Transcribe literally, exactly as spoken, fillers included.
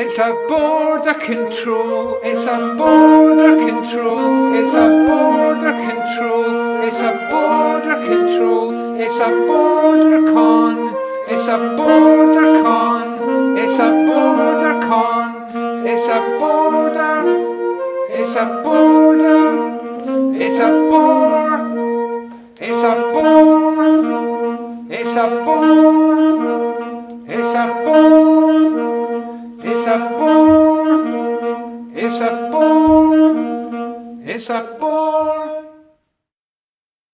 It's a border control, it's a border control, it's a border control, it's a border control, it's a border con, it's a border con, it's a border con, it's a border, it's a border, it's a bore, it's a bore, it's a bore, it's a bore. It's a bore, it's a bore, it's a